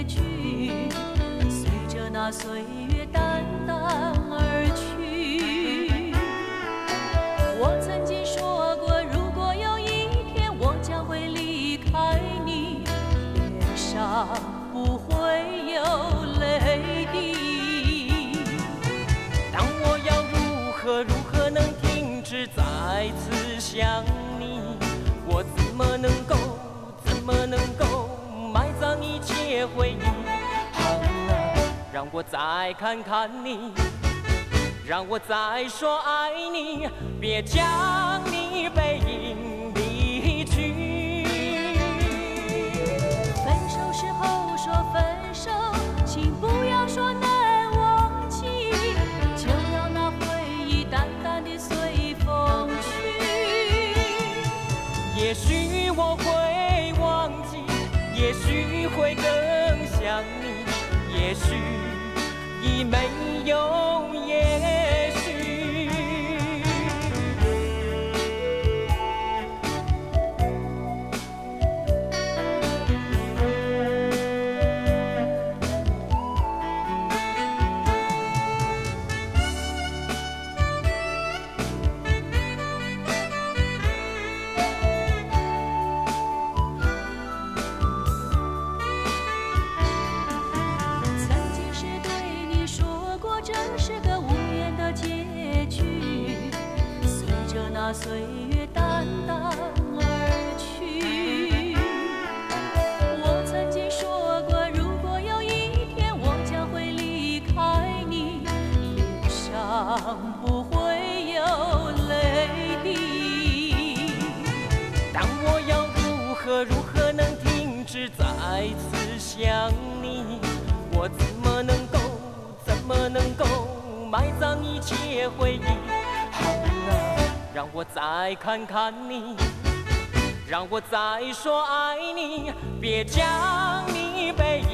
局，随着那岁月淡淡而去。我曾经说过，如果有一天我将会离开你，脸上不会有泪滴。但我要如何能停止再次想你？我怎么能够埋葬一切回忆？让我再看看你，让我再说爱你，别将你背影离去。分手时候说分手，请不要说难忘记，就让那回忆淡淡地随风去。也许我会忘记，也许会更想你，也许已没有也许。那岁月淡淡而去。我曾经说过，如果有一天我将会离开你，脸上不会有泪滴。但我要如何能停止再次想你？我怎么能够埋葬一切回忆？让我再看看你，让我再说爱你，别将你背